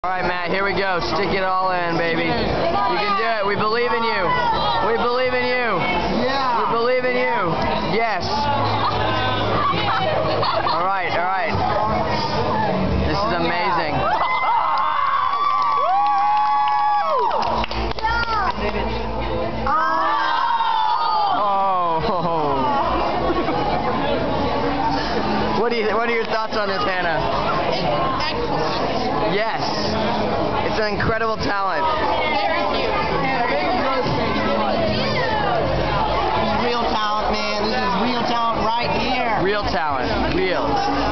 All right, Matt, here we go. Stick it all in, baby. You can do it. We believe in you. We believe in you. Yeah. We believe in you. Yes. All right, all right. This is amazing. Oh. What are your thoughts on this, Hannah? Excellent. Yes. It's an incredible talent. Real talent, man. This is real talent right here. Real talent. Real.